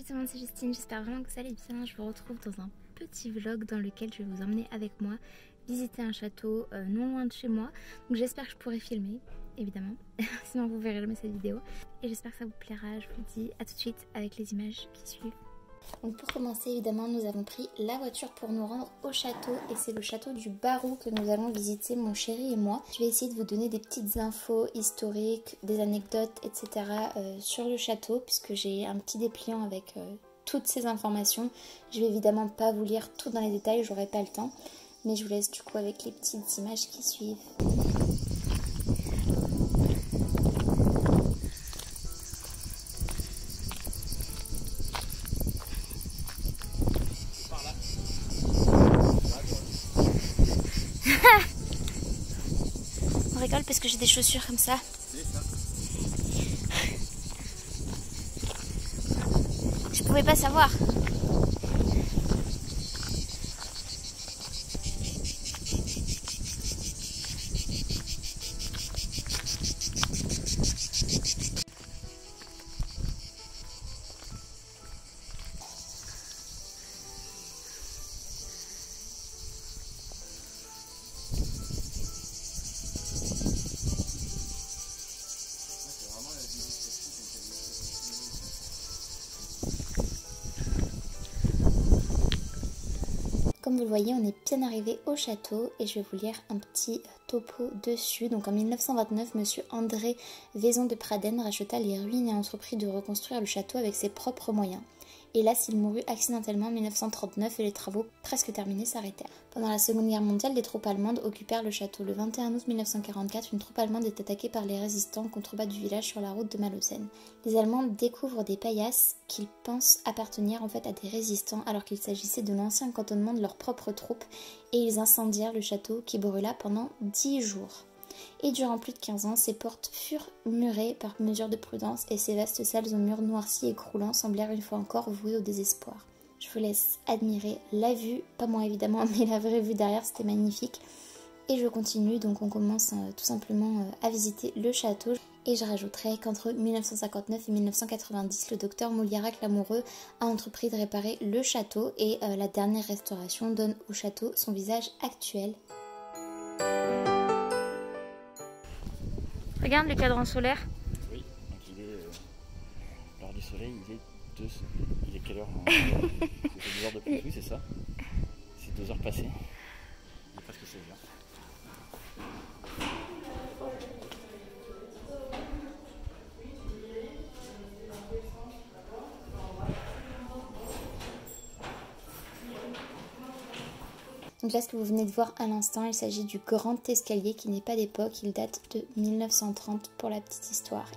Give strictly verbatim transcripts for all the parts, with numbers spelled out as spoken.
tout le monde, c'est Justine, j'espère vraiment que vous allez bien. Je vous retrouve dans un petit vlog dans lequel je vais vous emmener avec moi visiter un château euh, non loin de chez moi. Donc j'espère que je pourrai filmer, évidemment, sinon vous verrez jamais cette vidéo. Et j'espère que ça vous plaira, je vous dis à tout de suite avec les images qui suivent. Donc pour commencer, évidemment, nous avons pris la voiture pour nous rendre au château. Et c'est le château du Barou que nous allons visiter, mon chéri et moi. Je vais essayer de vous donner des petites infos historiques, des anecdotes, et cetera euh, sur le château, puisque j'ai un petit dépliant avec euh, toutes ces informations. Je vais évidemment pas vous lire tout dans les détails, j'aurai pas le temps. Mais je vous laisse du coup avec les petites images qui suivent. On rigole parce que j'ai des chaussures comme ça. Je pouvais pas savoir. Comme vous le voyez, on est bien arrivé au château et je vais vous lire un petit topo dessus. Donc en mille neuf cent vingt-neuf, monsieur André Vaison de Pradelles racheta les ruines et entreprit de reconstruire le château avec ses propres moyens. Hélas, il mourut accidentellement en mille neuf cent trente-neuf et les travaux presque terminés s'arrêtèrent. Pendant la Seconde Guerre mondiale, des troupes allemandes occupèrent le château. Le vingt et un août mille neuf cent quarante-quatre, une troupe allemande est attaquée par les résistants en contrebas du village sur la route de Malaucène. Les Allemands découvrent des paillasses qu'ils pensent appartenir en fait à des résistants alors qu'il s'agissait de l'ancien cantonnement de leurs propres troupes et ils incendièrent le château qui brûla pendant dix jours. Et durant plus de quinze ans, ses portes furent murées par mesure de prudence et ses vastes salles aux murs noircis et croulants semblèrent une fois encore vouées au désespoir. Je vous laisse admirer la vue, pas moi évidemment, mais la vraie vue derrière, c'était magnifique. Et je continue, donc on commence euh, tout simplement euh, à visiter le château. Et je rajouterai qu'entre mille neuf cent cinquante-neuf et mille neuf cent quatre-vingt-dix, le docteur Mouliarac Lamoureux a entrepris de réparer le château et euh, la dernière restauration donne au château son visage actuel. Regarde le cadran solaire. Oui, donc il est euh, l'heure du soleil, il est deux, il est quelle heure? C'est deux heures de plus, oui c'est ça. C'est deux heures passées. Il est presque seize heures. Donc là, ce que vous venez de voir à l'instant, il s'agit du grand escalier qui n'est pas d'époque, il date de mille neuf cent trente pour la petite histoire.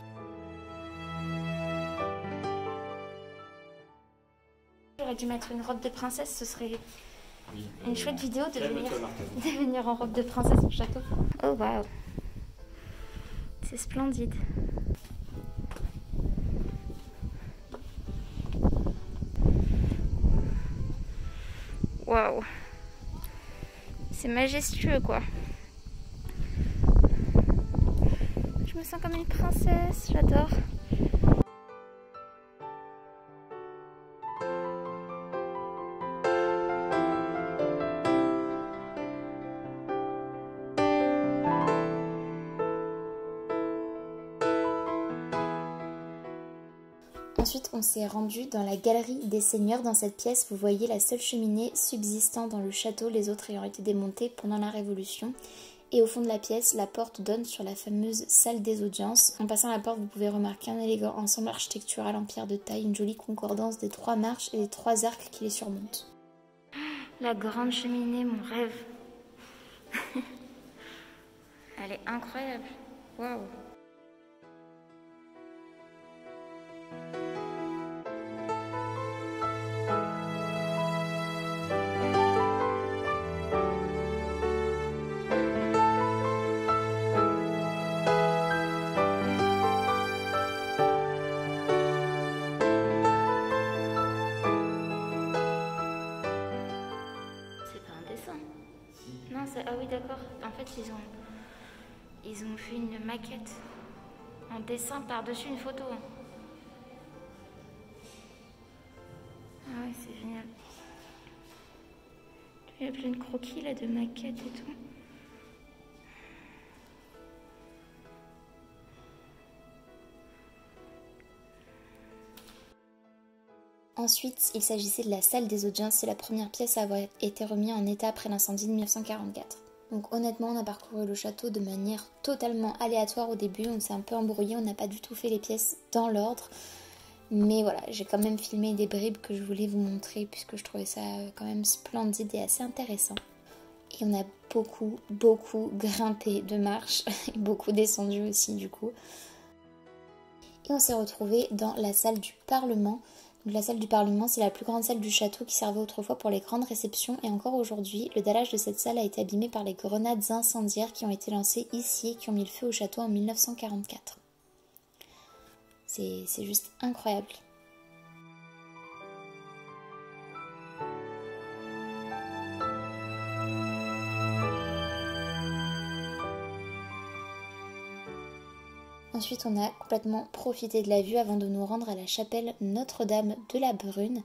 J'aurais dû mettre une robe de princesse, ce serait oui, une euh, chouette vidéo de venir, de venir en robe de princesse au château. Oh waouh, c'est splendide. Waouh. C'est majestueux quoi. Je me sens comme une princesse, j'adore. Ensuite, on s'est rendu dans la galerie des seigneurs. Dans cette pièce, vous voyez la seule cheminée subsistant dans le château, les autres ayant été démontées pendant la Révolution. Et au fond de la pièce, la porte donne sur la fameuse salle des audiences. En passant la porte, vous pouvez remarquer un élégant ensemble architectural en pierre de taille, une jolie concordance des trois marches et des trois arcs qui les surmontent. La grande cheminée, mon rêve. Elle est incroyable. Waouh. Non, ah oui d'accord, en fait ils ont ils ont fait une maquette en dessin par-dessus une photo. Ah ouais, c'est génial. Il y a plein de croquis là, de maquettes et tout. Ensuite, il s'agissait de la salle des audiences. C'est la première pièce à avoir été remise en état après l'incendie de mille neuf cent quarante-quatre. Donc honnêtement, on a parcouru le château de manière totalement aléatoire au début. On s'est un peu embrouillé, on n'a pas du tout fait les pièces dans l'ordre. Mais voilà, j'ai quand même filmé des bribes que je voulais vous montrer puisque je trouvais ça quand même splendide et assez intéressant. Et on a beaucoup, beaucoup grimpé de marche et beaucoup descendu aussi du coup. Et on s'est retrouvé dans la salle du Parlement. Donc, la salle du Parlement, c'est la plus grande salle du château qui servait autrefois pour les grandes réceptions. Et encore aujourd'hui, le dallage de cette salle a été abîmé par les grenades incendiaires qui ont été lancées ici et qui ont mis le feu au château en mille neuf cent quarante-quatre. C'est, c'est juste incroyable. Ensuite, on a complètement profité de la vue avant de nous rendre à la chapelle Notre-Dame de la Brune.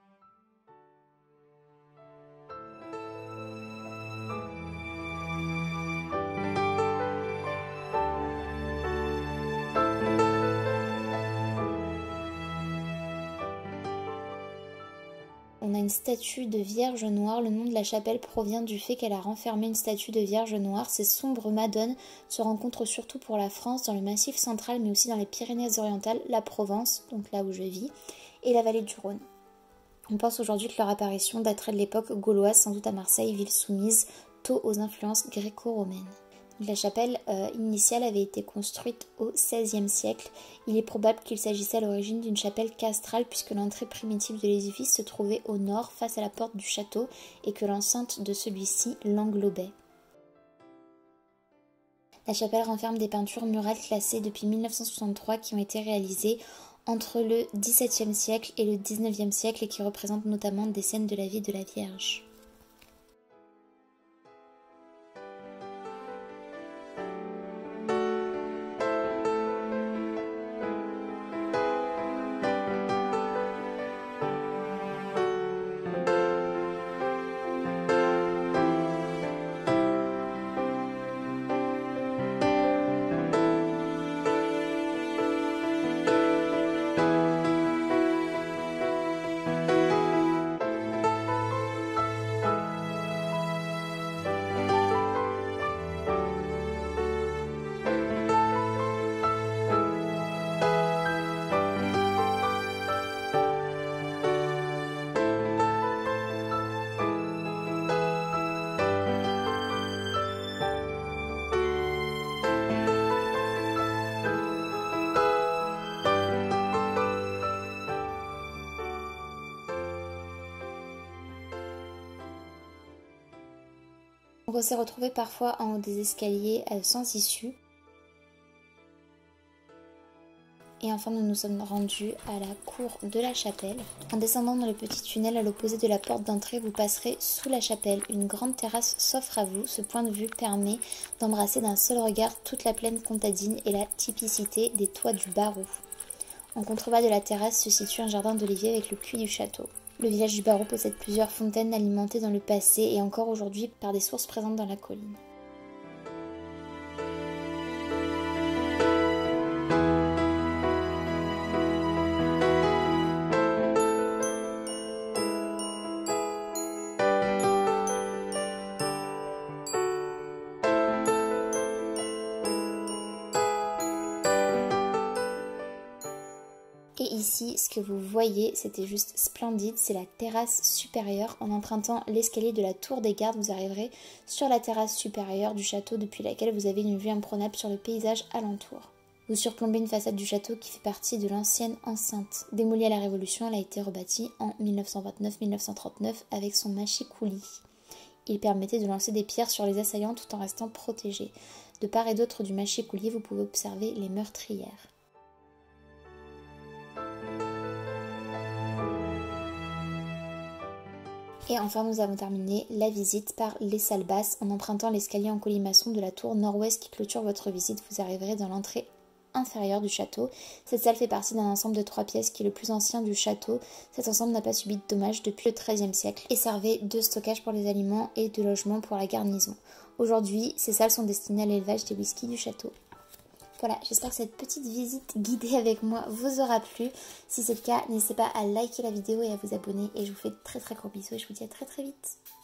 On a une statue de Vierge Noire. Le nom de la chapelle provient du fait qu'elle a renfermé une statue de Vierge Noire. Ces sombres madones se rencontrent surtout pour la France, dans le Massif central, mais aussi dans les Pyrénées-Orientales, la Provence, donc là où je vis, et la vallée du Rhône. On pense aujourd'hui que leur apparition daterait de l'époque gauloise, sans doute à Marseille, ville soumise tôt aux influences gréco-romaines. La chapelle euh, initiale avait été construite au seizième siècle. Il est probable qu'il s'agissait à l'origine d'une chapelle castrale puisque l'entrée primitive de l'édifice se trouvait au nord face à la porte du château et que l'enceinte de celui-ci l'englobait. La chapelle renferme des peintures murales classées depuis mille neuf cent soixante-trois qui ont été réalisées entre le dix-septième siècle et le dix-neuvième siècle et qui représentent notamment des scènes de la vie de la Vierge. On s'est retrouvé parfois en haut des escaliers sans issue. Et enfin, nous nous sommes rendus à la cour de la chapelle. En descendant dans le petit tunnel à l'opposé de la porte d'entrée, vous passerez sous la chapelle. Une grande terrasse s'offre à vous. Ce point de vue permet d'embrasser d'un seul regard toute la plaine comtadine et la typicité des toits du Barroux. En contrebas de la terrasse se situe un jardin d'oliviers avec le puits du château. Le village du Barroux possède plusieurs fontaines alimentées dans le passé et encore aujourd'hui par des sources présentes dans la colline. Et ici, ce que vous voyez, c'était juste splendide, c'est la terrasse supérieure. En empruntant l'escalier de la tour des gardes, vous arriverez sur la terrasse supérieure du château depuis laquelle vous avez une vue imprenable sur le paysage alentour. Vous surplombez une façade du château qui fait partie de l'ancienne enceinte. Démolie à la Révolution, elle a été rebâtie en mille neuf cent vingt-neuf mille neuf cent trente-neuf avec son mâchicoulis. Il permettait de lancer des pierres sur les assaillants tout en restant protégé. De part et d'autre du mâchicoulis, vous pouvez observer les meurtrières. Et enfin, nous avons terminé la visite par les salles basses. En empruntant l'escalier en colimaçon de la tour nord-ouest qui clôture votre visite, vous arriverez dans l'entrée inférieure du château. Cette salle fait partie d'un ensemble de trois pièces qui est le plus ancien du château. Cet ensemble n'a pas subi de dommages depuis le treizième siècle et servait de stockage pour les aliments et de logement pour la garnison. Aujourd'hui, ces salles sont destinées à l'élevage des whiskies du château. Voilà, j'espère que cette petite visite guidée avec moi vous aura plu. Si c'est le cas, n'hésitez pas à liker la vidéo et à vous abonner. Et je vous fais de très très gros bisous et je vous dis à très très vite.